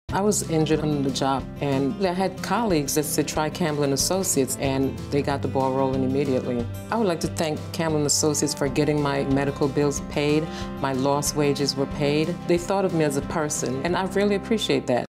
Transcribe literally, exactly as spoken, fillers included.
I was injured on the job, and I had colleagues that said try Campbell Associates, and they got the ball rolling immediately. I would like to thank Campbell Associates for getting my medical bills paid. My lost wages were paid. They thought of me as a person, and I really appreciate that.